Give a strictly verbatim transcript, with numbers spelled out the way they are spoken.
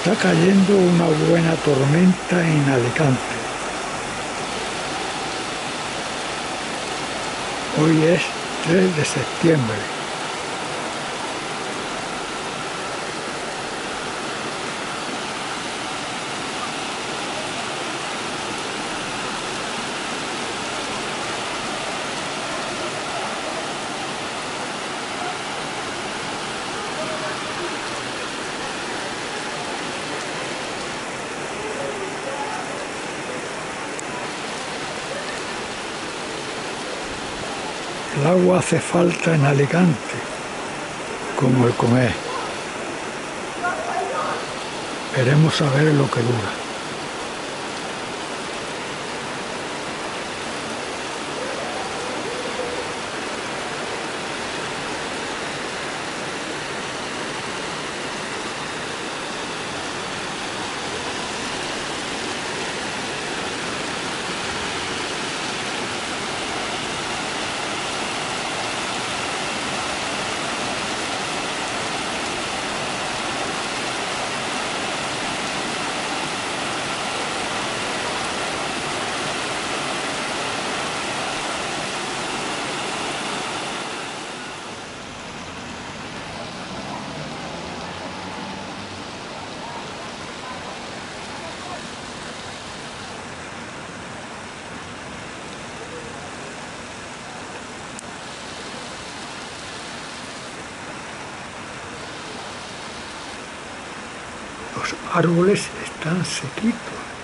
Está cayendo una buena tormenta en Alicante. Hoy es tres de septiembre. El agua hace falta en Alicante, como el comer. Veremos a ver lo que dura. Los árboles están sequitos.